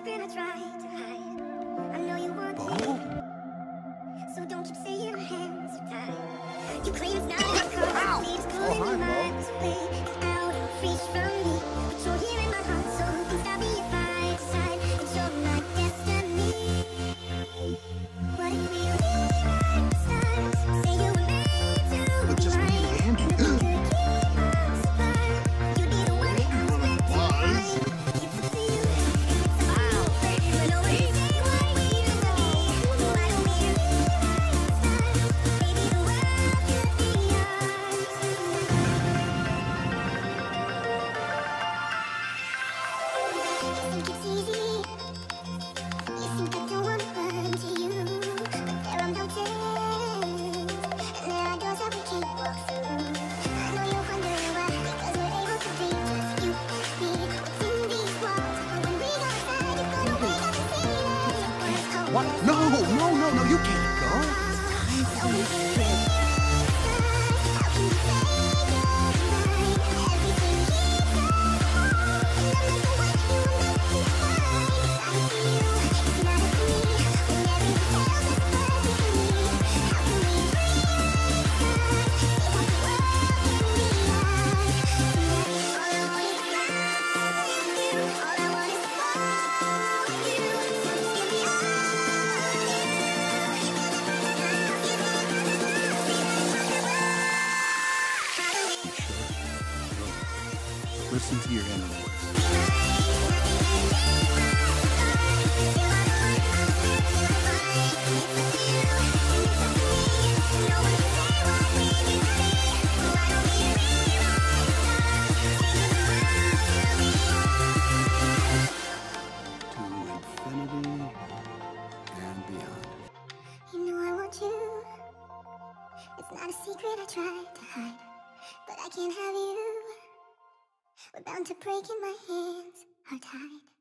secret I try to hide. I know you want me, so don't keep saying my hands are tied. You claim it's not in the cards, leaves pulling your miles away and out of reach from me. But you're here in my heart, so who can stop me if I decide that you're my destiny? What if we rewrite the stars? Say you were made to be mine, and if we could keep us apart, you'd be the one that I was meant to find. It's up to you, it's up to you, baby. But nobody say what we do to me. So why don't we rewrite the stars? Maybe the world could be ours. You think it's easy? You think I don't wanna run to you? But there are mountains, and there are doors that we can't walk through. I know you're wondering why, because we're able to be just you, me, within these walls. But when we go outside, you're gonna wake up and see that it was home. What? No, you can't go. So we can read the stars. How can you say goodbye? Everything keeps us apart. And no matter what you were meant to find, it's not up to you, it's not up to me. When everyone tells us perfectly, how can we rewrite the stars? Say what the world can be ours. Tonight, all I want is to fly with you. All I want is to fall with you. So just give me all of you. Listen to your inner voice. To infinity and beyond. You know I want you. It's not a secret I try to hide, but I can't have you. We're bound to break and my hands are tied.